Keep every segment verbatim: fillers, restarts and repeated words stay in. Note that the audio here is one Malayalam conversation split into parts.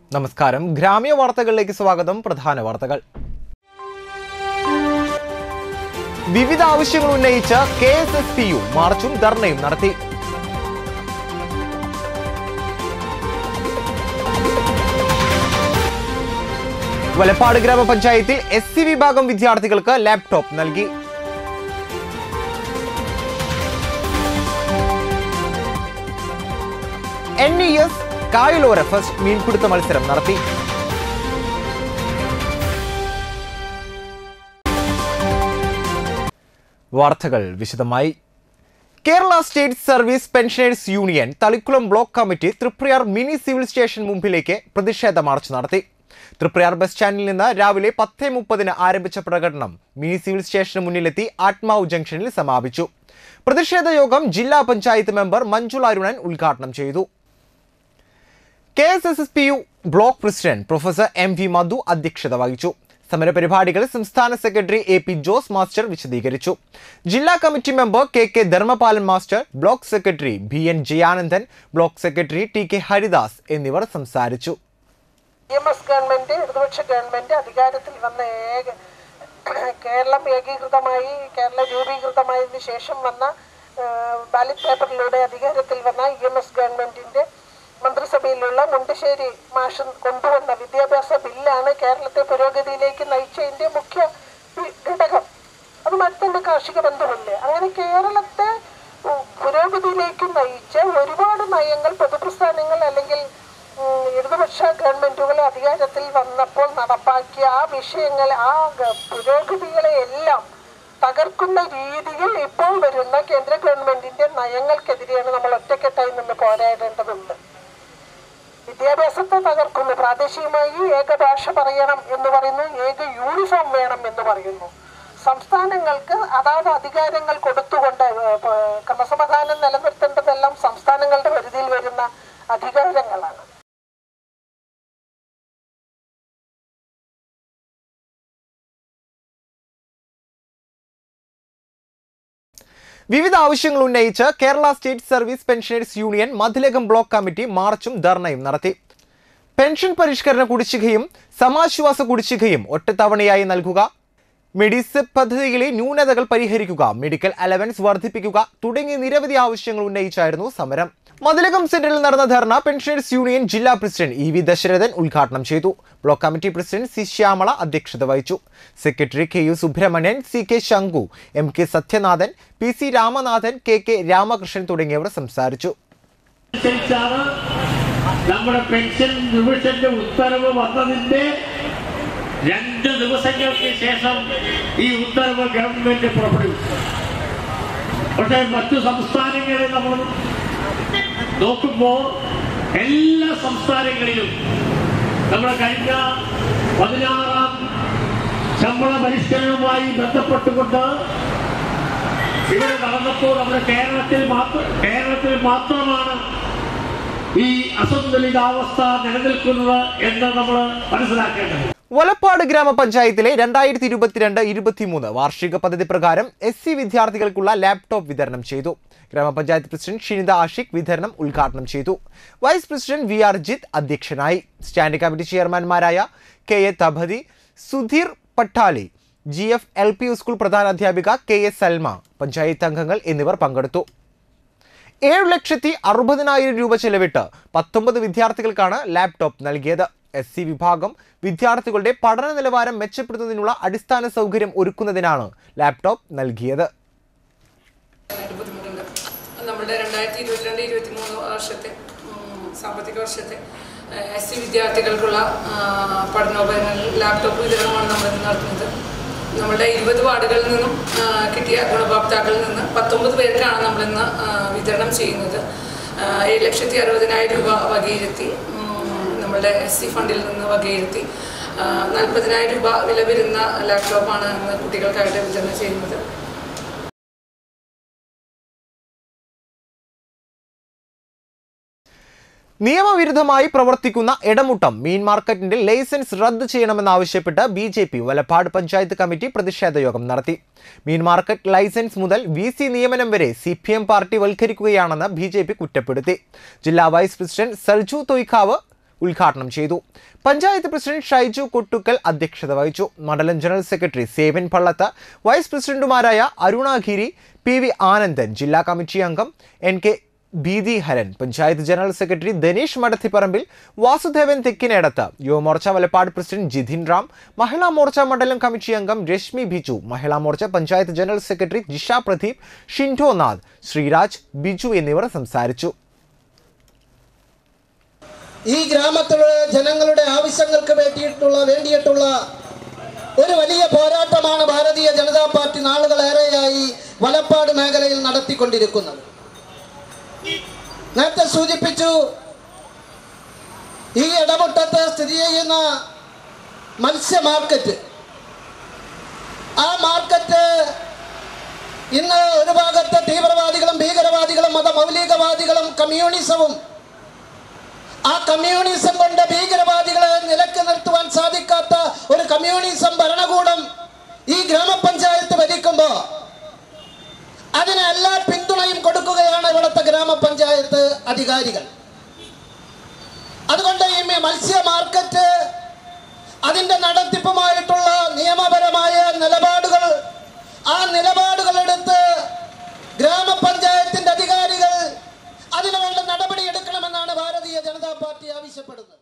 നമസ്കാരം ഗ്രാമീയ വാർത്തകളിലേക്ക് സ്വാഗതം. പ്രധാന വാർത്തകൾ. വിവിധ ആവശ്യങ്ങൾ ഉന്നയിച്ച് K S S P U മാർച്ചും ധർണയും നടത്തി. വലപ്പാട് ഗ്രാമപഞ്ചായത്തിൽ എസ് സി വിഭാഗം വിദ്യാർത്ഥികൾക്ക് ലാപ്ടോപ്പ് നൽകി. എൻ ഇ എസ് കായലോര ഫസ്റ്റ് മീൻപിടുത്ത മത്സരം നടത്തി. വാർത്തകൾ വിശദമായി. Kerala state service pensioners union Thalikulam block committee Triprayar mini civil station മുമ്പിലേക്ക് പ്രതിഷേധ മാർച്ച് നടത്തി. തൃപ്രയാർ ബസ് സ്റ്റാൻഡിൽ നിന്ന് രാവിലെ പത്ത് മുപ്പതിന് ആരംഭിച്ച പ്രകടനം മിനി സിവിൽ സ്റ്റേഷന് മുന്നിലെത്തി ആത്മാവ് ജംഗ്ഷനിൽ സമാപിച്ചു. പ്രതിഷേധ യോഗം ജില്ലാ പഞ്ചായത്ത് മെമ്പർ മഞ്ജുള അരുണൻ ഉദ്ഘാടനം ചെയ്തു. K S S S P U block president professor M V Madhu അധ്യക്ഷത വഹിച്ചു. സമരപരിപാടികൾ സംസ്ഥാന secretary A P Jose master വിശദീകരിച്ചു. ജില്ലാ committee member K K Dharmapalan master, block secretary B N Jayanandan, block secretary T K Haridas എന്നിവർ സംസാരിച്ചു. ഗവൺമെന്റ് ഇടതുപക്ഷ ഗവൺമെന്റ് അധികാരത്തിൽ വന്ന ഏക കേരളം ഏകീകൃതമായി കേരളം രൂപീകൃതമായതിനു ശേഷം വന്ന ബാലറ്റ് പേപ്പറിലൂടെ അധികാരത്തിൽ വന്ന ഇ എം എസ് ഗവൺമെന്റിന്റെ മന്ത്രിസഭയിലുള്ള മുണ്ടശ്ശേരി മാഷ് കൊണ്ടുവന്ന വിദ്യാഭ്യാസ ബില്ലാണ് കേരളത്തെ പുരോഗതിയിലേക്ക് നയിച്ചതിന്റെ മുഖ്യ ഘടകം. അത് മറ്റൊന്ന് കാർഷിക ബന്ധമില്ലേ. അങ്ങനെ കേരളത്തെ പുരോഗതിയിലേക്ക് നയിച്ച ഒരുപാട് നയങ്ങൾ, പൊതുപ്രസ്ഥാനങ്ങൾ അല്ലെങ്കിൽ ഇടതുപക്ഷ ഗവൺമെന്റുകൾ അധികാരത്തിൽ വന്നപ്പോൾ നടപ്പാക്കിയ ആ വിഷയങ്ങൾ, ആ പുരോഗതികളെ എല്ലാം തകർക്കുന്ന രീതിയിൽ ഇപ്പോൾ വരുന്ന കേന്ദ്ര ഗവൺമെന്റിന്റെ നയങ്ങൾക്കെതിരെയാണ് നമ്മൾ ഒറ്റക്കെട്ടായി നിന്ന് പോരാടേണ്ടതുണ്ട്. വിദ്യാഭ്യാസത്തെ തകർക്കുന്നു. പ്രാദേശികമായി ഏക ഭാഷ പറയണം എന്ന് പറയുന്നു, ഏക യൂണിഫോം വേണം എന്ന് പറയുന്നു. സംസ്ഥാനങ്ങൾക്ക് അതാത് അധികാരങ്ങൾ കൊടുത്തുകൊണ്ട് ക്രമസമാധാനം നിലനിർത്തേണ്ടതെല്ലാം സംസ്ഥാനങ്ങളുടെ പരിധിയിൽ വരുന്ന അധികാരങ്ങളാണ്. വിവിധ ആവശ്യങ്ങൾ ഉന്നയിച്ച് Kerala state service pensioners union Mathilakam block committee മാർച്ചും ധർണയും നടത്തി. പെൻഷൻ പരിഷ്കരണ കുടിശ്ശികയും സമാശ്വാസ കുടിശ്ശികയും ഒറ്റത്തവണയായി നൽകുക, മെഡിസെപ് പദ്ധതിയിലെ ന്യൂനതകൾ പരിഹരിക്കുക, മെഡിക്കൽ അലവൻസ് വർദ്ധിപ്പിക്കുക തുടങ്ങിയ നിരവധി ആവശ്യങ്ങൾ ഉന്നയിച്ചായിരുന്നു സമരം. മതിലകം സെന്ററിൽ നടന്ന ധർണ പെൻഷനേഴ്സ് യൂണിയൻ ജില്ലാ പ്രസിഡന്റ് ഇ വി ദശരഥൻ ഉദ്ഘാടനം ചെയ്തു. Block committee president C Shyamala അധ്യക്ഷത വഹിച്ചു. Secretary K U Subramanian, C K Shanku, M K Sathyanathan, P C Ramanathan, K K Ramakrishnan തുടങ്ങിയവർ സംസാരിച്ചു. നമ്മുടെ പെൻഷൻ റിവിഷന്റെ ഉത്തരവ് വന്നതിന്റെ രണ്ട് ദിവസങ്ങൾക്ക് ശേഷം ഈ ഉത്തരവ് ഗവൺമെന്റ് പുറപ്പെടുവിച്ചു. പക്ഷേ മറ്റു സംസ്ഥാനങ്ങളിൽ നമ്മൾ നോക്കുമ്പോൾ എല്ലാ സംസ്ഥാനങ്ങളിലും നമ്മുടെ കഴിഞ്ഞ പതിനാറാം ശമ്പള പരിഷ്കരണവുമായി ബന്ധപ്പെട്ടുകൊണ്ട് ഇവിടെ നടന്നപ്പോൾ നമ്മുടെ കേരളത്തിൽ മാത്രം കേരളത്തിൽ മാത്രമാണ് ഈ അസന്തുലിതാവസ്ഥ നിലനിൽക്കുന്നത് എന്ന് നമ്മൾ മനസ്സിലാക്കേണ്ടത്. വലപ്പാട് ഗ്രാമപഞ്ചായത്തിലെ രണ്ടായിരത്തി ഇരുപത്തിരണ്ട് ഇരുപത്തിമൂന്ന് വാർഷിക പദ്ധതി പ്രകാരം എസ് സി വിദ്യാർത്ഥികൾക്കുള്ള ലാപ്ടോപ്പ് വിതരണം ചെയ്തു. ഗ്രാമപഞ്ചായത്ത് പ്രസിഡന്റ് ഷിനിത ആഷിഖ് വിതരണം ഉദ്ഘാടനം ചെയ്തു. Vice president V R Jith അധ്യക്ഷനായി. സ്റ്റാൻഡിംഗ് കമ്മിറ്റി ചെയർമാൻമാരായ K A Thabathi, Sudheer Pattali, G F L P school പ്രധാനാധ്യാപിക കെ എ സൽമ, പഞ്ചായത്ത് അംഗങ്ങൾ എന്നിവർ പങ്കെടുത്തു. ഏഴു ലക്ഷത്തി അറുപതിനായിരം രൂപ ചെലവിട്ട് പത്തൊമ്പത് വിദ്യാർത്ഥികൾക്കാണ് ലാപ്ടോപ്പ് നൽകിയത്. എസ് സി വിഭാഗം വിദ്യാർത്ഥികളുടെ പഠന നിലവാരം മെച്ചപ്പെടുത്തുന്നതിനുള്ള അടിസ്ഥാന സൗകര്യം ഒരുക്കുന്നതിനാണ് ലാപ്ടോപ്പ് നൽകിയത്. നമ്മുടെ രണ്ടായിരത്തി ഇരുപത്തിരണ്ട് ഇരുപത്തി മൂന്ന് വർഷത്തെ സാമ്പത്തിക വർഷത്തെ എസ് സി വിദ്യാർത്ഥികൾക്കുള്ള പഠനോപകരണങ്ങൾ ലാപ്ടോപ്പ് വിതരണമാണ് നമ്മൾ നടത്തുന്നത്. നമ്മുടെ ഇരുപത് വാർഡുകളിൽ നിന്നും കിട്ടിയ ഗുണഭോക്താക്കളിൽ നിന്ന് പത്തൊമ്പത് പേർക്കാണ് നമ്മളിന്ന് വിതരണം ചെയ്യുന്നത്. ഏഴ് ലക്ഷത്തി അറുപതിനായിരം രൂപ വകയിരുത്തി നമ്മുടെ എസ് സി ഫണ്ടിൽ നിന്ന് വകയിരുത്തി നാൽപ്പതിനായിരം രൂപ വില വരുന്ന ലാപ്ടോപ്പാണ് ഇന്ന് കുട്ടികൾക്കായിട്ട് വിതരണം ചെയ്യുന്നത്. നിയമവിരുദ്ധമായി പ്രവർത്തിക്കുന്ന ഇടമുട്ടം മീൻ മാർക്കറ്റിന്റെ ലൈസൻസ് റദ്ദ് ചെയ്യണമെന്നാവശ്യപ്പെട്ട് B J P Valappad panchayat committee പ്രതിഷേധ യോഗം നടത്തി. മീൻ മാർക്കറ്റ് ലൈസൻസ് മുതൽ വി സി നിയമനം വരെ സി പി എം പാർട്ടി വൽക്കരിക്കുകയാണെന്ന് ബി ജെ പി കുറ്റപ്പെടുത്തി. ജില്ലാ വൈസ് പ്രസിഡന്റ് സൽജു തൊയ്ക്കാവ് ഉദ്ഘാടനം ചെയ്തു. പഞ്ചായത്ത് പ്രസിഡന്റ് ഷൈജു കൊട്ടുക്കൽ അധ്യക്ഷത വഹിച്ചു. മണ്ഡലം general secretary Sevan Pallath, vice പ്രസിഡന്റുമാരായ അരുണാഗിരി, പി വി ആനന്ദൻ, ജില്ലാ കമ്മിറ്റി അംഗം N K Beedi Haran, panchayat general secretary Dhanesh Madathipparambil, Vasudevan Thekkinedath, Yuvamorcha Valappad president Jithin Ram, Mahila Morcha മണ്ഡലം കമ്മിറ്റി അംഗം രശ്മി ബിജു, മഹിളാ മോർച്ച പഞ്ചായത്ത് ജനറൽ സെക്രട്ടറി ജിഷ പ്രദീപ്, ഷിൻഡോ നാഥ്, ശ്രീരാജ്, ബിജു എന്നിവർ സംസാരിച്ചു. ഈ ഗ്രാമത്തിലെ ജനങ്ങളുടെ ആവശ്യങ്ങൾക്ക് വേണ്ടിയിട്ടുള്ള വേണ്ടിയിട്ടുള്ള ഒരു വലിയ പോരാട്ടമാണ് ഭാരതീയ ജനതാ പാർട്ടി നാളുകളേറെയായി വലപ്പാട് മേഖലയിൽ നടത്തിക്കൊണ്ടിരിക്കുന്നത്. നേരത്തെ സൂചിപ്പിച്ചു, ഈ ഇടമുട്ടത്ത് സ്ഥിതി ചെയ്യുന്ന മത്സ്യ മാർക്കറ്റ്, ആ മാർക്കറ്റ് ഇന്ന് ഒരു ഭാഗത്ത് തീവ്രവാദികളും ഭീകരവാദികളും മതമൗലികവാദികളും കമ്മ്യൂണിസവും, ആ കമ്മ്യൂണിസം കൊണ്ട് ഭീകരവാദികളെ നിലക്ക് നിർത്തുവാൻ സാധിക്കാത്ത ഒരു കമ്മ്യൂണിസം ഭരണകൂടം ഈ ഗ്രാമപഞ്ചായത്ത് ഭരിക്കുമ്പോൾ അതിന് എല്ലാ പിന്തുണയും കൊടുക്കുകയാണ് ഇവിടുത്തെ ഗ്രാമപഞ്ചായത്ത് അധികാരികൾ. അതുകൊണ്ട് ഈ മത്സ്യ മാർക്കറ്റ് അതിൻ്റെ നടത്തിപ്പുമായിട്ടുള്ള നിയമപരമായ നിലപാടുകൾ, ആ നിലപാടുകളെടുത്ത് ഗ്രാമപഞ്ചായത്തിൻ്റെ അധികാരികൾ അതിനുവേണ്ട നടപടിയെടുക്കണമെന്നാണ് ഭാരതീയ ജനതാ പാർട്ടി ആവശ്യപ്പെടുന്നത്.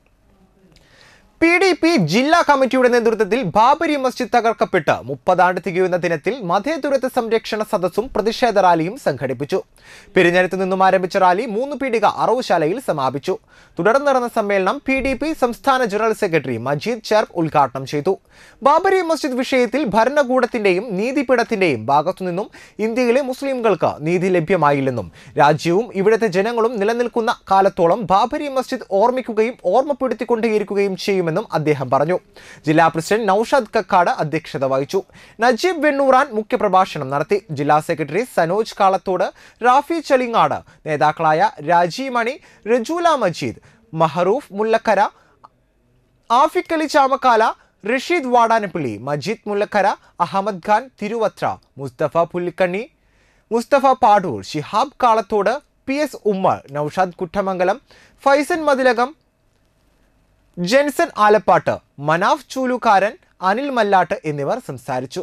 പി ഡി പി ജില്ലാ കമ്മിറ്റിയുടെ നേതൃത്വത്തിൽ ബാബരി മസ്ജിദ് തകർക്കപ്പെട്ട് മുപ്പതാണ്ട് തികയുന്ന ദിനത്തിൽ മതേതരത്വ സംരക്ഷണ സദസ്സും പ്രതിഷേധ റാലിയും സംഘടിപ്പിച്ചു. പെരിഞ്ഞരത്ത് നിന്നും ആരംഭിച്ച റാലി മൂന്ന് പീടിക അറവുശാലയിൽ സമാപിച്ചു. തുടർന്ന് നടന്ന സമ്മേളനം പി ഡി പി സംസ്ഥാന ജനറൽ സെക്രട്ടറി മജീദ് ചെർപ്പ് ഉദ്ഘാടനം ചെയ്തു. ബാബരി മസ്ജിദ് വിഷയത്തിൽ ഭരണകൂടത്തിന്റെയും നീതിപീഠത്തിന്റെയും ഭാഗത്തുനിന്നും ഇന്ത്യയിലെ മുസ്ലിംകൾക്ക് നീതി ലഭ്യമായില്ലെന്നും രാജ്യവും ഇവിടുത്തെ ജനങ്ങളും നിലനിൽക്കുന്ന കാലത്തോളം ബാബരി മസ്ജിദ് ഓർമ്മിക്കുകയും ഓർമ്മപ്പെടുത്തിക്കൊണ്ടേയിരിക്കുകയും ചെയ്യുമെന്നും അദ്ദേഹം പറഞ്ഞു. ജില്ലാ പ്രസിഡന്റ് നൌഷാദ് കക്കാട് അധ്യക്ഷത വഹിച്ചു. നജീബ് വെണ്ണൂറാൻ മുഖ്യപ്രഭാഷണം നടത്തി. ജില്ലാ സെക്രട്ടറി സനോജ് കാളത്തോട്, റാഫി ചളിങ്ങാട്, നേതാക്കളായ രാജി മണി, റജൂല മജീദ്, മഹറൂഫ് മുല്ലക്കര, ആഫിഖ് അലി ചാമക്കാല, റഷീദ് വാടാനപ്പള്ളി, മജീദ് മുല്ലക്കര, അഹമ്മദ് ഖാൻ തിരുവത്ര, മുസ്തഫ പുല്ലിക്കണ്ണി, മുസ്തഫ പാടൂർ, ഷിഹാബ് കാളത്തോട്, പി എസ് ഉമ്മർ, നൌഷാദ് കുട്ടമംഗലം, ഫൈസൻ മതിലകം, ജെൻസൺ ആലപ്പാട്ട്, മനാഫ് ചൂലുകാരൻ, അനിൽ മല്ലാട്ട് എന്നിവർ സംസാരിച്ചു.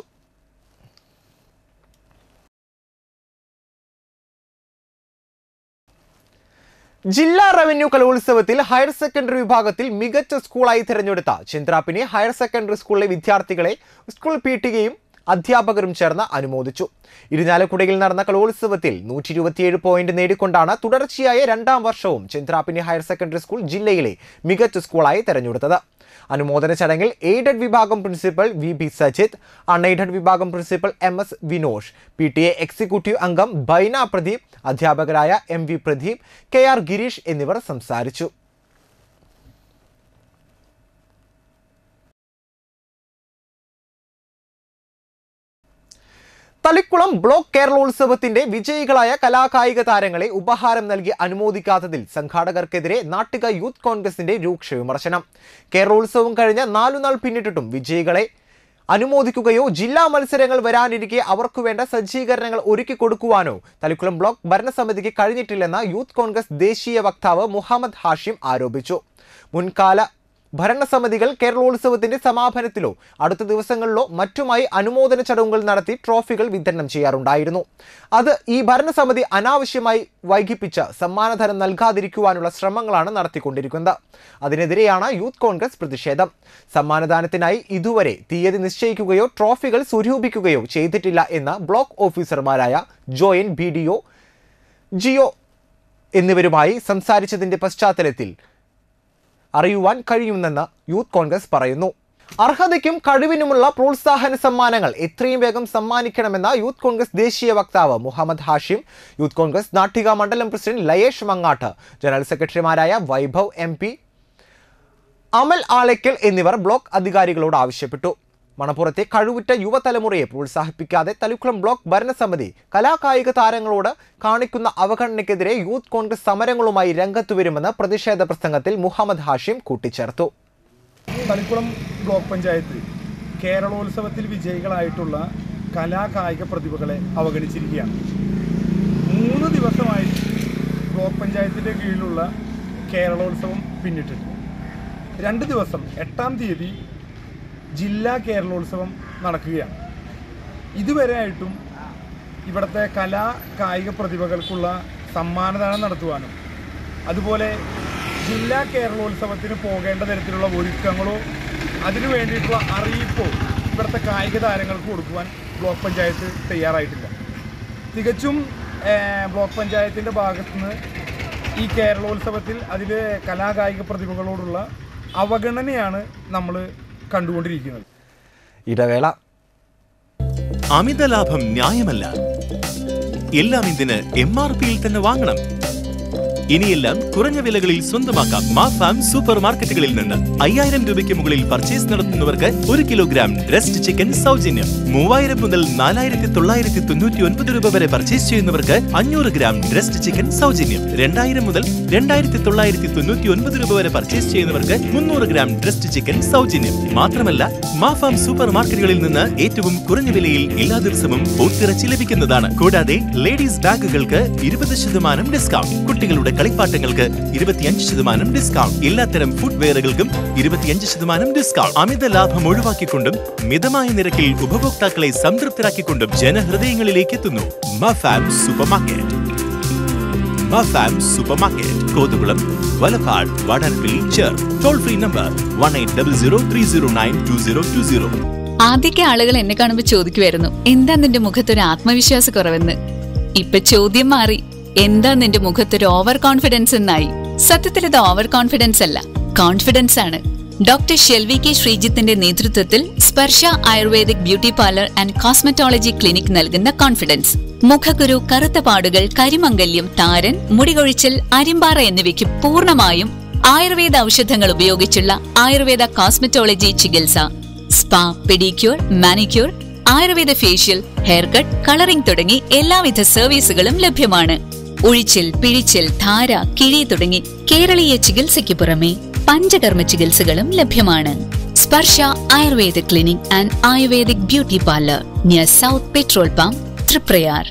ജില്ലാ റവന്യൂ കലോത്സവത്തിൽ ഹയർ സെക്കൻഡറി വിഭാഗത്തിൽ മികച്ച സ്കൂളായി തിരഞ്ഞെടുത്ത ചന്ദ്രാപ്പിനെ ഹയർ സെക്കൻഡറി സ്കൂളിലെ വിദ്യാർത്ഥികളെ സ്കൂൾ പി ടി എയും അധ്യാപകരും ചേർന്ന് അനുമോദിച്ചു. ഇരിഞ്ഞാലക്കുടയിൽ നടന്ന കലോത്സവത്തിൽ നൂറ്റി ഇരുപത്തിയേഴ് പോയിന്റ് നേടിക്കൊണ്ടാണ് തുടർച്ചയായ രണ്ടാം വർഷവും ചന്ദ്രാപ്പിനി ഹയർ സെക്കൻഡറി സ്കൂൾ ജില്ലയിലെ മികച്ച സ്കൂളായി തെരഞ്ഞെടുത്തത്. അനുമോദന ചടങ്ങിൽ എയ്ഡഡ് വിഭാഗം principal V B Sajith, unaided വിഭാഗം principal M S Vinosh, P T A executive അംഗം ബൈന പ്രദീപ്, അധ്യാപകരായ M V Pradeep, K R Gireesh എന്നിവർ സംസാരിച്ചു. തളിക്കുളം ബ്ലോക്ക് കേരളോത്സവത്തിന്റെ വിജയികളായ കലാകായിക താരങ്ങളെ ഉപഹാരം നൽകി അനുമോദിക്കാത്തതിൽ സംഘാടകർക്കെതിരെ നാട്ടിക യൂത്ത് കോൺഗ്രസിന്റെ രൂക്ഷ വിമർശനം. കേരളോത്സവം കഴിഞ്ഞ് നാലുനാൾ പിന്നിട്ടിട്ടും വിജയികളെ അനുമോദിക്കുകയോ ജില്ലാ മത്സരങ്ങൾ വരാനിരിക്കെ അവർക്കു വേണ്ട സജ്ജീകരണങ്ങൾ ഒരുക്കി കൊടുക്കുവാനോ തളിക്കുളം ബ്ലോക്ക് ഭരണസമിതിക്ക് കഴിഞ്ഞിട്ടില്ലെന്ന് യൂത്ത് കോൺഗ്രസ് ദേശീയ വക്താവ് മുഹമ്മദ് ഹാഷിം ആരോപിച്ചു. മുൻകാല ഭരണസമിതികൾ കേരളോത്സവത്തിന്റെ സമാപനത്തിലോ അടുത്ത ദിവസങ്ങളിലോ മറ്റുമായി അനുമോദന ചടങ്ങുകൾ നടത്തി ട്രോഫികൾ വിതരണം ചെയ്യാറുണ്ടായിരുന്നു. അത് ഈ ഭരണസമിതി അനാവശ്യമായി വൈകിപ്പിച്ച് സമ്മാനധനം നൽകാതിരിക്കുവാനുള്ള ശ്രമങ്ങളാണ് നടത്തിക്കൊണ്ടിരിക്കുന്നത്. അതിനെതിരെയാണ് യൂത്ത് കോൺഗ്രസ് പ്രതിഷേധം. സമ്മാനദാനത്തിനായി ഇതുവരെ തീയതി നിശ്ചയിക്കുകയോ ട്രോഫികൾ സ്വരൂപിക്കുകയോ ചെയ്തിട്ടില്ല എന്ന് ബ്ലോക്ക് ഓഫീസർമാരായ joint B D O Geo എന്നിവരുമായി സംസാരിച്ചതിന്റെ പശ്ചാത്തലത്തിൽ അറിയുവാൻ കഴിയുമെന്ന് യൂത്ത് കോൺഗ്രസ് പറയുന്നു. അർഹതയ്ക്കും കഴിവിനുമുള്ള പ്രോത്സാഹന സമ്മാനങ്ങൾ എത്രയും വേഗം സമ്മാനിക്കണമെന്ന യൂത്ത് കോൺഗ്രസ് ദേശീയ വക്താവ് മുഹമ്മദ് ഹാഷിം, യൂത്ത് കോൺഗ്രസ് നാട്ടിക മണ്ഡലം പ്രസിഡന്റ് ലയേഷ് മങ്ങാട്ട്, ജനറൽ സെക്രട്ടറിമാരായ വൈഭവ് എം പി, അമൽ ആളയ്ക്കൽ എന്നിവർ ബ്ലോക്ക് അധികാരികളോട് ആവശ്യപ്പെട്ടു. മണപ്പുറത്തെ കഴിവുറ്റ യുവതലമുറയെ പ്രോത്സാഹിപ്പിക്കാതെ തളിക്കുളം ബ്ലോക്ക് ഭരണസമിതി കലാകായിക താരങ്ങളോട് കാണിക്കുന്ന അവഗണനയ്ക്കെതിരെ യൂത്ത് കോൺഗ്രസ് സമരങ്ങളുമായി രംഗത്തു വരുമെന്ന് പ്രതിഷേധ പ്രസംഗത്തിൽ മുഹമ്മദ് ഹാഷിം കൂട്ടിച്ചേർത്തു. തളിക്കുളം ബ്ലോക്ക് പഞ്ചായത്ത് കേരളോത്സവത്തിൽ വിജയികളായിട്ടുള്ള കലാകായിക പ്രതിഭകളെ അവഗണിച്ചിരിക്കുകയാണ്. മൂന്ന് ദിവസമായി ബ്ലോക്ക് പഞ്ചായത്തിൻ്റെ കീഴിലുള്ള കേരളോത്സവം പിന്നിട്ടിട്ട് രണ്ട് ദിവസം എട്ടാം തീയതി ജില്ലാ കേരളോത്സവം നടക്കുകയാണ്. ഇതുവരെ ആയിട്ടും ഇവിടുത്തെ കലാ കായിക പ്രതിഭകൾക്കുള്ള സമ്മാനദാനം നടത്തുവാനും അതുപോലെ ജില്ലാ കേരളോത്സവത്തിന് പോകേണ്ട തരത്തിലുള്ള ഒരുക്കങ്ങളോ അതിനു വേണ്ടിയിട്ടുള്ള അറിയിപ്പോ ഇവിടുത്തെ കായിക താരങ്ങൾക്ക് കൊടുക്കുവാൻ ബ്ലോക്ക് പഞ്ചായത്ത് തയ്യാറായിട്ടില്ല. തികച്ചും ബ്ലോക്ക് പഞ്ചായത്തിൻ്റെ ഭാഗത്തുനിന്ന് ഈ കേരളോത്സവത്തിൽ അതിൽ കലാകായിക പ്രതിഭകളോടുള്ള അവഗണനയാണ് നമ്മൾ കണ്ടുകൊണ്ടിരിക്കുന്നത്. ഇടവേള. അമിത ലാഭം ന്യായമല്ല. എല്ലാം ഇതിന് എം ആർ പിയിൽ തന്നെ വാങ്ങണം. ഇനിയെല്ലാം കുറഞ്ഞ വിലകളിൽ സ്വന്തമാക്കാം മാഫാം സൂപ്പർ മാർക്കറ്റുകളിൽ നിന്ന്. അയ്യായിരം രൂപയ്ക്ക് മുകളിൽ പർച്ചേസ് നടത്തുന്നവർക്ക് ഒരു കിലോഗ്രാം ഡ്രസ്ഡ് ചിക്കൻ സൗജന്യം. മൂവായിരം മുതൽ നാലായിരത്തി തൊള്ളായിരത്തി തൊണ്ണൂറ്റി ഒൻപത് രൂപ വരെ പർച്ചേസ് ചെയ്യുന്നവർക്ക് അഞ്ഞൂറ് ഗ്രാം ഡ്രസ്ഡ് ചിക്കൻ സൗജന്യം. രണ്ടായിരം മുതൽ രണ്ടായിരത്തി തൊള്ളായിരത്തി തൊണ്ണൂറ്റി ഒൻപത് രൂപ വരെ പർച്ചേസ് ചെയ്യുന്നവർക്ക് മുന്നൂറ് ഗ്രാം ഡ്രസ്ഡ് ചിക്കൻ സൗജന്യം. മാത്രമല്ല മാഫാം സൂപ്പർ മാർക്കറ്റുകളിൽ നിന്ന് ഏറ്റവും കുറഞ്ഞ വിലയിൽ എല്ലാ ദിവസവും പോത്തിറച്ചി ലഭിക്കുന്നതാണ്. കൂടാതെ ലേഡീസ് ബാഗുകൾക്ക് ഇരുപത് ശതമാനം ഡിസ്കൗണ്ട്. കുട്ടികളുടെ കളിപ്പാട്ടങ്ങൾക്ക് ഇരുപത്തിയഞ്ച് ശതമാനം ഡിസ്കൗണ്ട്. എല്ലാത്തരം ഫുഡ് വെയറുകൾക്കും ഇരുപത്തിയഞ്ച് ശതമാനം ഡിസ്കൗണ്ട്. അമിത ലാഭം ഒഴിവാക്കിക്കൊണ്ടും മിതമായ നിരക്കിൽ ഉപഭോക്താക്കളെ സംതൃപ്തരാക്കിക്കൊണ്ടും ജനഹൃദയങ്ങളിലേക്ക് എത്തുന്നു Mafam supermarket. Mafam supermarket, Kothukulam, Valappad, Vadanappally, ചേർ. Toll free number one eight double zero three zero nine two zero two zero. ആദ്യമൊക്കെ ആളുകൾ എന്നെ കാണുമ്പോൾ ചോദിക്കുമായിരുന്നു, എന്താ നിന്റെ മുഖത്തൊരു ആത്മവിശ്വാസ കുറവെന്ന്. ഇപ്പൊ ചോദ്യം മാറി, എന്താ നിന്റെ മുഖത്തൊരു ഓവർ കോൺഫിഡൻസ് എന്നായി. സത്യത്തിൽ ഇത് ഓവർ കോൺഫിഡൻസ് അല്ല, കോൺഫിഡൻസ് ആണ്. ഡോക്ടർ ഷെൽവി കെ ശ്രീജിത്തിന്റെ നേതൃത്വത്തിൽ Sparsha ayurvedic beauty parlour and cosmetology clinic നൽകുന്ന കോൺഫിഡൻസ്. മുഖക്കുരു, കറുത്ത പാടുകൾ, കരിമംഗല്യം, താരൻ, മുടികൊഴിച്ചിൽ, അരിമ്പാറ എന്നിവയ്ക്ക് പൂർണ്ണമായും ആയുർവേദ ഔഷധങ്ങൾ ഉപയോഗിച്ചുള്ള ആയുർവേദ കോസ്മെറ്റോളജി ചികിത്സ. Spa, pedicure, manicure, Ayurveda facial, hair cut, colouring തുടങ്ങി എല്ലാവിധ സർവീസുകളും ലഭ്യമാണ്. ഉഴിച്ചിൽ, പിഴിച്ചിൽ, ധാര, കിഴി തുടങ്ങി കേരളീയ ചികിത്സയ്ക്ക് പുറമെ പഞ്ചകർമ്മ ചികിത്സകളും ലഭ്യമാണ്. Sparsha Ayurveda clinic and ayurvedic beauty parlour near south petrol pump, Triprayar.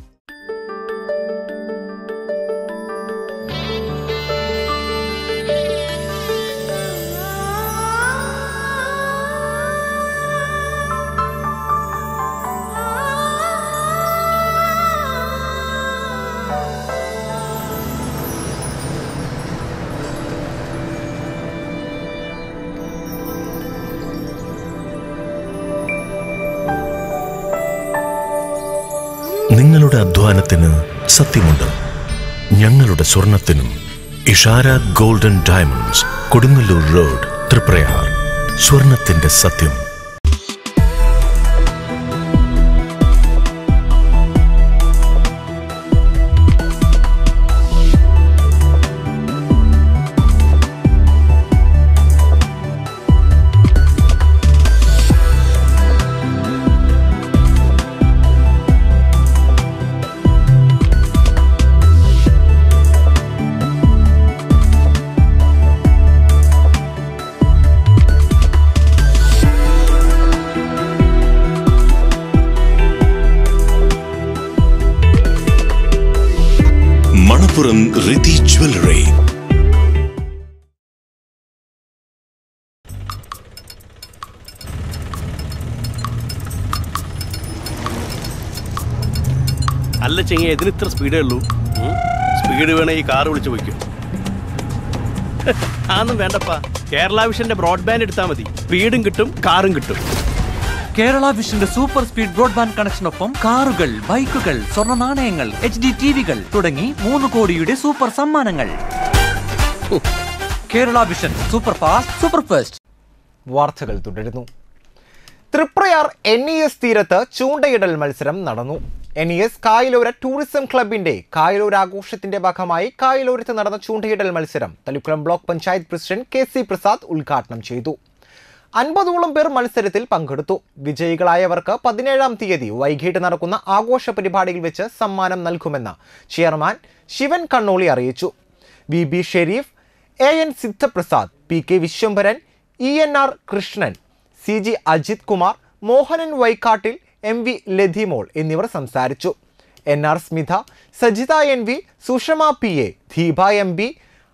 നിങ്ങളുടെ അധ്വാനത്തിന് സത്യമുണ്ട്, ഞങ്ങളുടെ സ്വർണത്തിനും. Ishara golden diamonds, Kodungallur road, Triprayar. സ്വർണത്തിന്റെ സത്യം. മണപ്പുറം റിതി ജ്വല്ലറി. അല്ല ചെങ്ങ, ഇതിന് ഇത്ര സ്പീഡേ ഉള്ളൂ? സ്പീഡ് വേണേ ഈ കാറ് വിളിച്ചു പോയിക്കും. ആന്നും വേണ്ടപ്പാ, കേരള വിഷന്റെ ബ്രോഡ്ബാൻഡ് എടുത്താൽ മതി. സ്പീഡും കിട്ടും, കാറും കിട്ടും. കേരള വിഷന്റെ സൂപ്പർ സ്പീഡ് ബ്രോഡ്ബാൻഡ് കണക്ഷനൊപ്പം കാറുകൾ, ബൈക്കുകൾ, സ്വർണ്ണ നാണയങ്ങൾ, എച്ച് ഡി ടിവികൾ തുടങ്ങി മൂന്ന് കോടിയുടെ സൂപ്പർ സമ്മാനങ്ങൾ. Kerala vision, super fast, super first. വാർത്തകൾ തുടരുന്നു. തൃപ്രയാർ എൻ ഇ എസ് തീരത്ത് ചൂണ്ടയിടൽ മത്സരം നടന്നു. എൻ ഇ എസ് കായലോര ടൂറിസം ക്ലബിന്റെ കായലോര ആഘോഷത്തിന്റെ ഭാഗമായി കായലോരത്ത് നടന്ന ചൂണ്ടയിടൽ മത്സരം Thalikulam block panchayat president K C Prasad ഉദ്ഘാടനം ചെയ്തു. അൻപതോളം പേർ മത്സരത്തിൽ പങ്കെടുത്തു. വിജയികളായവർക്ക് പതിനേഴാം തീയതി വൈകിട്ട് നടക്കുന്ന ആഘോഷ പരിപാടിയിൽ വെച്ച് സമ്മാനം നൽകുമെന്ന് ചെയർമാൻ ശിവൻ കണ്ണോളി അറിയിച്ചു. V B Sherif, A N Siddhaprasad, P K Vishwambharan, E N R Krishnan, C G Ajith Kumar, Mohanan Vaikkattil, M V Lathimol എന്നിവർ സംസാരിച്ചു. N R Smitha, Sajitha N V, Sushama P A, Deepa M B,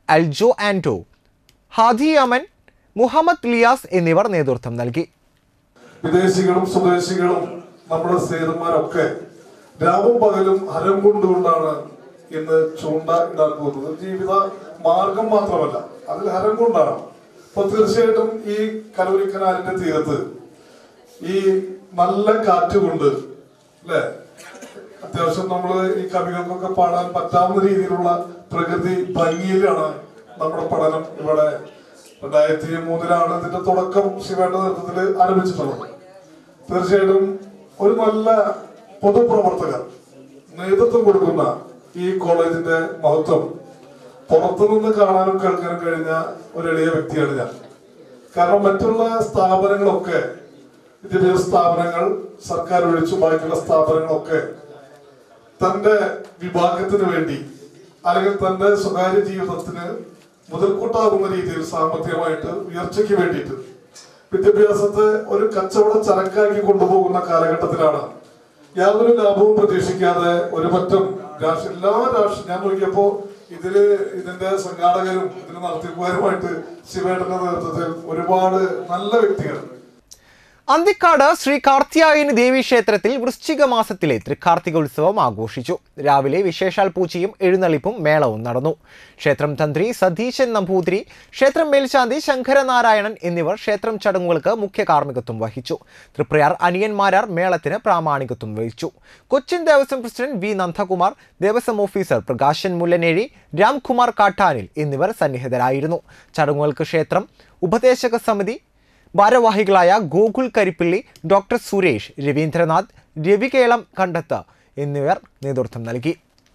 Aljo Ando, Hadi Aman, Muhammad Liyas എന്നിവർ നേതൃത്വം നൽകി. വിദേശികളും സ്വദേശികളും നമ്മുടെ സേതന്മാരൊക്കെ രാവും പകലും ഹരം കൊണ്ടുകൊണ്ടാണ് ഇന്ന് ചൂണ്ട ഇടാൻ പോകുന്നത്. ജീവിത മാർഗം മാത്രമല്ല, അതിൽ ഹരം കൊണ്ടാണ്. അപ്പൊ തീർച്ചയായിട്ടും ഈ കലൂരി കനാലിന്റെ തീരത്ത് ഈ നല്ല കാറ്റ് കൊണ്ട് അല്ലെ, അത്യാവശ്യം നമ്മള് ഈ കവികൾക്കൊക്കെ പാടാൻ പറ്റാവുന്ന രീതിയിലുള്ള പ്രകൃതി ഭംഗിയിലാണ് നമ്മുടെ പഠനം. ഇവിടെ രണ്ടായിരത്തി മൂന്നിലാണ് ഇതിന്റെ തുടക്കം ശിവയുടെ നേതൃത്വത്തിൽ ആരംഭിച്ചിട്ടുള്ളത്. തീർച്ചയായിട്ടും ഒരു നല്ല പൊതുപ്രവർത്തകർ നേതൃത്വം കൊടുക്കുന്ന ഈ കോളേജിന്റെ മഹത്വം പുറത്തുനിന്ന് കാണാനും കേൾക്കാനും കഴിഞ്ഞ ഒരു എളിയ വ്യക്തിയാണ് ഞാൻ. കാരണം മറ്റുള്ള സ്ഥാപനങ്ങളൊക്കെ, വിദ്യാഭ്യാസ സ്ഥാപനങ്ങൾ സർക്കാർ ഒഴിച്ചു ബാക്കിയുള്ള സ്ഥാപനങ്ങളൊക്കെ തന്റെ വിഭാഗത്തിന് വേണ്ടി അല്ലെങ്കിൽ തന്റെ സ്വകാര്യ ജീവിതത്തിന് മുതൽക്കൂട്ടാകുന്ന രീതിയിൽ സാമ്പത്തികമായിട്ട് ഉയർച്ചയ്ക്ക് വേണ്ടിയിട്ട് വിദ്യാഭ്യാസത്തെ ഒരു കച്ചവട ചരക്കാക്കി കൊണ്ടുപോകുന്ന കാലഘട്ടത്തിലാണ് യാതൊരു ലാഭവും പ്രതീക്ഷിക്കാതെ ഒരു പറ്റം രാഷ്ട്രീയ എല്ലാ രാഷ്ട്രീയ ഞാൻ നോക്കിയപ്പോ ഇതില് ഇതിന്റെ സംഘാടകരും ഇതിന് നടത്തിപ്പുകാരുമായിട്ട് ശിവേട്ടന്റെ നേതൃത്വത്തിൽ ഒരുപാട് നല്ല വ്യക്തികൾ. അന്തിക്കാട് ശ്രീ കാർത്യായനി ദേവി ക്ഷേത്രത്തിൽ വൃശ്ചിക മാസത്തിലെ തൃക്കാർത്തികോത്സവം ആഘോഷിച്ചു. രാവിലെ വിശേഷാൽ പൂജയും എഴുന്നള്ളിപ്പും മേളവും നടന്നു. ക്ഷേത്രം തന്ത്രി സതീശൻ നമ്പൂതിരി, ക്ഷേത്രം മേൽശാന്തി ശങ്കരനാരായണൻ എന്നിവർ ക്ഷേത്രം ചടങ്ങുകൾക്ക് മുഖ്യ കാർമ്മികത്വം വഹിച്ചു. തൃപ്രയാർ അനിയന്മാരാർ മേളത്തിന് പ്രാമാണികത്വം വഹിച്ചു. Cochin Devaswom president V Nandakumar, Devaswom officer Prakashan Mullanezhi, Ramkumar Kattanil എന്നിവർ സന്നിഹിതരായിരുന്നു. ചടങ്ങുകൾക്ക് ക്ഷേത്രം ഉപദേശക സമിതി ഭാരവാഹികളായ ഗോകുൽ കരിപ്പിള്ളി, ഡോക്ടർ സുരേഷ്, രവീന്ദ്രനാഥ്, രവികേളം കണ്ടത്ത് എന്നിവർ നേതൃത്വം നൽകി.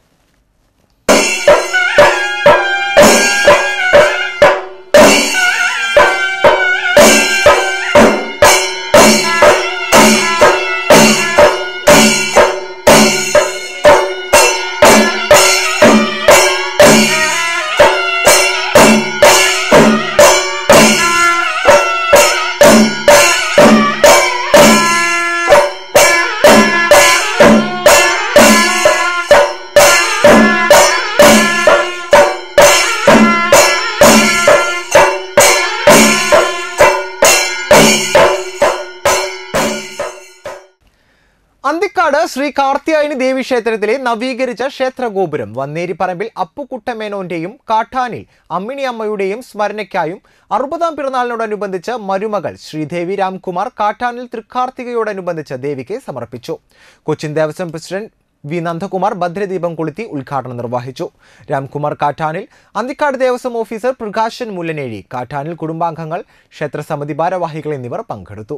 അന്തിക്കാട് ശ്രീ കാർത്യായനി ദേവി ക്ഷേത്രത്തിലെ നവീകരിച്ച ക്ഷേത്രഗോപുരം വന്നേരിപ്പറമ്പിൽ അപ്പുക്കുട്ടമേനോന്റെയും കാട്ടാനിൽ അമ്മിണിയമ്മയുടെയും സ്മരണയ്ക്കായും അറുപതാം പിറന്നാളിനോടനുബന്ധിച്ച് മരുമകൾ ശ്രീദേവി രാംകുമാർ കാട്ടാനിൽ തൃക്കാർത്തികയോടനുബന്ധിച്ച് ദേവിക്ക് സമർപ്പിച്ചു. കൊച്ചിൻ ദേവസ്വം പ്രസിഡന്റ് വി നന്ദകുമാർ ഭദ്രദീപം കൊളുത്തി ഉദ്ഘാടനം നിർവഹിച്ചു. രാംകുമാർ കാട്ടാനിൽ, അന്തിക്കാട് ദേവസ്വം ഓഫീസർ പ്രകാശൻ മുല്ലനേഴി, കാട്ടാനിൽ കുടുംബാംഗങ്ങൾ, ക്ഷേത്രസമിതി ഭാരവാഹികൾ എന്നിവർ പങ്കെടുത്തു.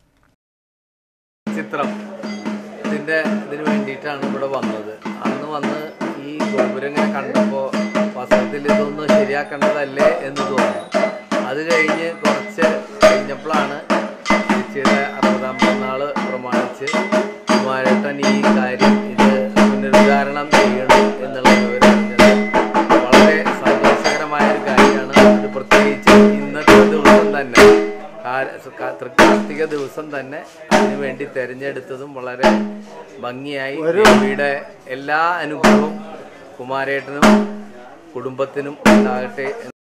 ചിത്രം ഇതിൻ്റെ ഇതിന് വേണ്ടിയിട്ടാണ് ഇവിടെ വന്നത്. അന്ന് വന്ന് ഈ ഗോപുരം ഇങ്ങനെ കണ്ടപ്പോൾ വസ്ത്രത്തിൽ ഇതൊന്ന് ശരിയാക്കേണ്ടതല്ലേ എന്ന് തോന്നി. അത് കഴിഞ്ഞ് കുറച്ച് കഴിഞ്ഞപ്പോഴാണ് ചേച്ചിയുടെ അറുപതാം പിറന്നാൾ പ്രമാണിച്ച് കുമാരേട്ടൻ ഈ കാര്യം ഇത് പുനരുദ്ധാരണം ചെയ്യണം എന്നുള്ള വിവരം അറിഞ്ഞത് വളരെ സന്തോഷകരമായൊരു കാര്യമാണ്. അത് പ്രത്യേകിച്ച് ഇന്നത്തെ ദിവസം തന്നെ, തൃക്കാർത്തിക ദിവസം തന്നെ അതിനുവേണ്ടി തിരഞ്ഞെടുത്തതും വളരെ ഭംഗിയായി ദേവിയുടെ എല്ലാ അനുഗ്രഹവും കുമാരേട്ടനും കുടുംബത്തിനും ഉണ്ടാകട്ടെ.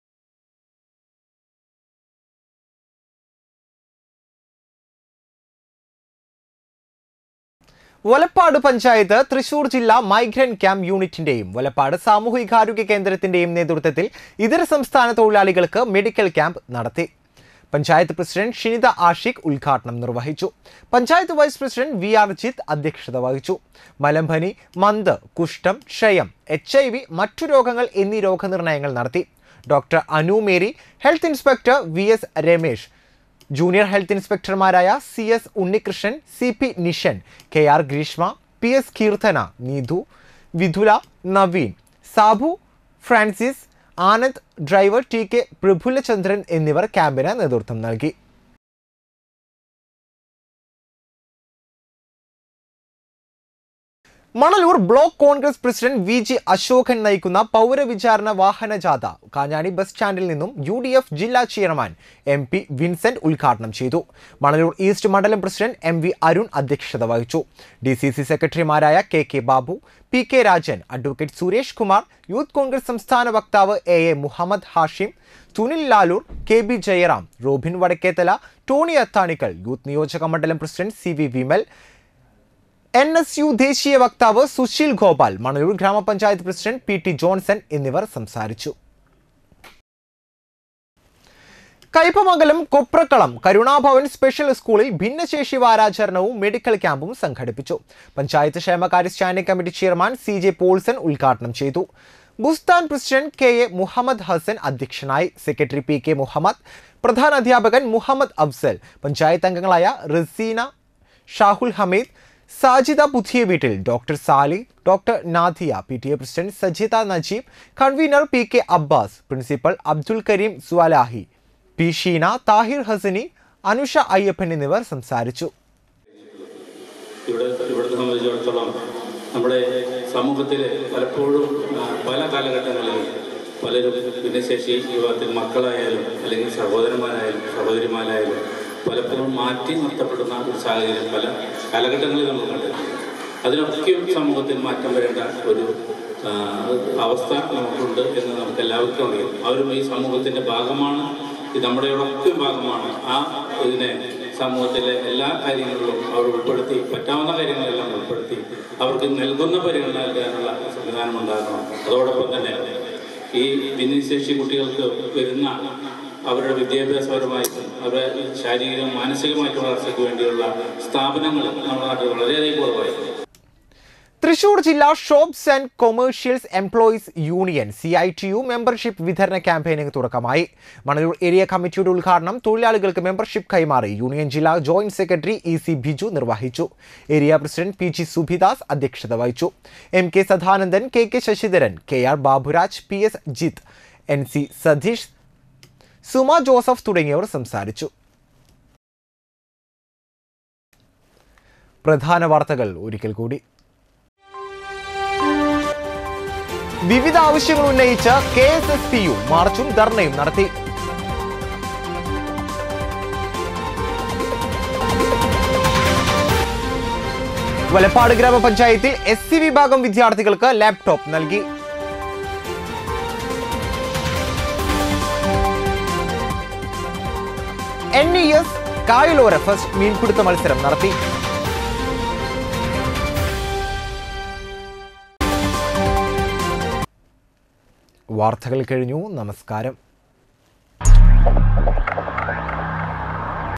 വലപ്പാട് പഞ്ചായത്ത് തൃശൂർ ജില്ലാ മൈഗ്രന്റ് ക്യാമ്പ് യൂണിറ്റിന്റെയും വലപ്പാട് സാമൂഹികാരോഗ്യ കേന്ദ്രത്തിന്റെയും നേതൃത്വത്തിൽ ഇതര സംസ്ഥാന തൊഴിലാളികൾക്ക് മെഡിക്കൽ ക്യാമ്പ് നടത്തി. പഞ്ചായത്ത് പ്രസിഡന്റ് ഷിനിത ആഷിഖ് ഉദ്ഘാടനം നിർവഹിച്ചു. Panchayat vice president V R Jith അധ്യക്ഷത വഹിച്ചു. മലമ്പനി, മന്ത്, കുഷ്ഠം, ക്ഷയം, എച്ച് ഐ വി, മറ്റു രോഗങ്ങൾ എന്നീ രോഗനിർണയങ്ങൾ നടത്തി. Doctor Anu Mary, health inspector V S Ramesh, junior health ഇൻസ്പെക്ടർമാരായ C S Unnikrishnan, C P Nishan, K R Greeshma, P S Keerthana, Neethu, Vidhula, Naveen, Sabu, Francis, Anand, driver T K Prafullachandran എന്നിവർ ക്യാമ്പിന് നേതൃത്വം നൽകി. Manalur block Congress president V G Ashokan നയിക്കുന്ന പൗരവിചാരണ വാഹന ജാഥ കാഞ്ഞാണി ബസ് സ്റ്റാൻഡിൽ നിന്നും യു ഡി എഫ് ജില്ലാ ചെയർമാൻ എം പി വിൻസെന്റ് ഉദ്ഘാടനം ചെയ്തു. മണലൂർ ഈസ്റ്റ് മണ്ഡലം പ്രസിഡന്റ് എം വി അരുൺ അധ്യക്ഷത വഹിച്ചു. ഡി സി സി സെക്രട്ടറിമാരായ K K Babu, P K Rajan, advocate Suresh Kumar, youth Congress സംസ്ഥാന വക്താവ് A A Muhammad Hashim, Sunil Lalur, K B Jayaram, Robin Vadakkethala, Tony Athanikkal, youth നിയോജക മണ്ഡലം president C V Vimal, N S U ദേശീയ വക്താവ് സുശീൽ ഗോപാൽ, മണലൂർ ഗ്രാമപഞ്ചായത്ത് പ്രസിഡന്റ് പി ടി ജോൺസൺ എന്നിവർ സംസാരിച്ചു. കയ്പമംഗലം കൊപ്രക്കളം കരുണാഭവൻ സ്പെഷ്യൽ സ്കൂളിൽ ഭിന്നശേഷി വാരാചരണവും മെഡിക്കൽ ക്യാമ്പും സംഘടിപ്പിച്ചു. പഞ്ചായത്ത് ക്ഷേമകാര്യ standing committee chairman C J Paulson ഉദ്ഘാടനം ചെയ്തു. Bustan president K A Muhammad Hasan അധ്യക്ഷനായി. സെക്രട്ടറി പി കെ മുഹമ്മദ്, പ്രധാനാധ്യാപകൻ മുഹമ്മദ് അഫ്സൽ, പഞ്ചായത്ത് അംഗങ്ങളായ Raseena, Shahul Hameed, Sajida Puthiya Veettil, doctor Sali, doctor Nadia, P T A president Sajitha Najeeb, convener P K Abbas, principal Abdul Karim Suvalahi, P Sheena, Tahir Hasani, Anusha Ayyappan എന്നിവർ സംസാരിച്ചു. ഇവിടെ ഇവിടുത്തെ സംബന്ധിച്ചിടത്തോളം നമ്മുടെ സമൂഹത്തിൽ പലപ്പോഴും പല കാലഘട്ടങ്ങളിലും പലരും ഭിന്നശേഷി വിഭാഗത്തിൽ മക്കളായാലും അല്ലെങ്കിൽ സഹോദരന്മാരായാലും സഹോദരിമാരായാലും പലപ്പോഴും മാറ്റി നിർത്തപ്പെടുന്ന ഒരു സാഹചര്യം പല കാലഘട്ടങ്ങളിൽ നമ്മൾ കണ്ടിട്ടുണ്ട്. അതിനൊക്കെയും സമൂഹത്തിൽ മാറ്റം വരേണ്ട ഒരു അവസ്ഥ നമുക്കുണ്ട് എന്ന് നമുക്ക് എല്ലാവർക്കും അറിയാം. അവരും ഈ സമൂഹത്തിൻ്റെ ഭാഗമാണ്, ഇത് നമ്മുടെ ഒക്കെ ഭാഗമാണ്. ആ ഇതിനെ സമൂഹത്തിലെ എല്ലാ കാര്യങ്ങളിലും അവർ ഉൾപ്പെടുത്തി, പറ്റാവുന്ന കാര്യങ്ങളെല്ലാം ഉൾപ്പെടുത്തി അവർക്ക് നൽകുന്ന പരിഗണന നൽകാനുള്ള സംവിധാനം ഉണ്ടാകണം. അതോടൊപ്പം തന്നെ ഈ ഭിന്നശേഷി കുട്ടികൾക്ക് വരുന്ന അവരുടെ വിദ്യാഭ്യാസപരമായിട്ടും അവരുടെ ശാരീരിക മാനസികമായിട്ടുള്ള വളർച്ചയ്ക്ക് വേണ്ടിയുള്ള സ്ഥാപനങ്ങൾ നമ്മുടെ നാട്ടിൽ വളരെയധികം കുറവായി. തൃശൂർ ജില്ലാ shops and commercials employees union C I T U membership വിതരണ ക്യാമ്പയിന് തുടക്കമായി. മണലൂർ ഏരിയ കമ്മിറ്റിയുടെ ഉദ്ഘാടനം തൊഴിലാളികൾക്ക് മെമ്പർഷിപ്പ് കൈമാറി യൂണിയൻ ജില്ലാ joint secretary E C Biju നിർവഹിച്ചു. Area president P G Subhidas അധ്യക്ഷത വഹിച്ചു. M K Sadanandan, K K Sasidharan, K R Baburaj, P S Jith, N C Satheesh, Suma Joseph തുടങ്ങിയവർ സംസാരിച്ചു. പ്രധാന വാർത്തകൾ ഒരിക്കൽ കൂടി. വിവിധ ആവശ്യങ്ങൾ ഉന്നയിച്ച് K S S P U മാർച്ചും ധർണയും നടത്തി. വലപ്പാട് ഗ്രാമപഞ്ചായത്തിൽ എസ് സി വിഭാഗം വിദ്യാർത്ഥികൾക്ക് ലാപ്ടോപ്പ് നൽകി. എൻ ഇ എസ് കായലോര ഫസ്റ്റ് മീൻപിടുത്ത മത്സരം നടത്തി. വാർത്തകൾ കഴിഞ്ഞു. നമസ്കാരം.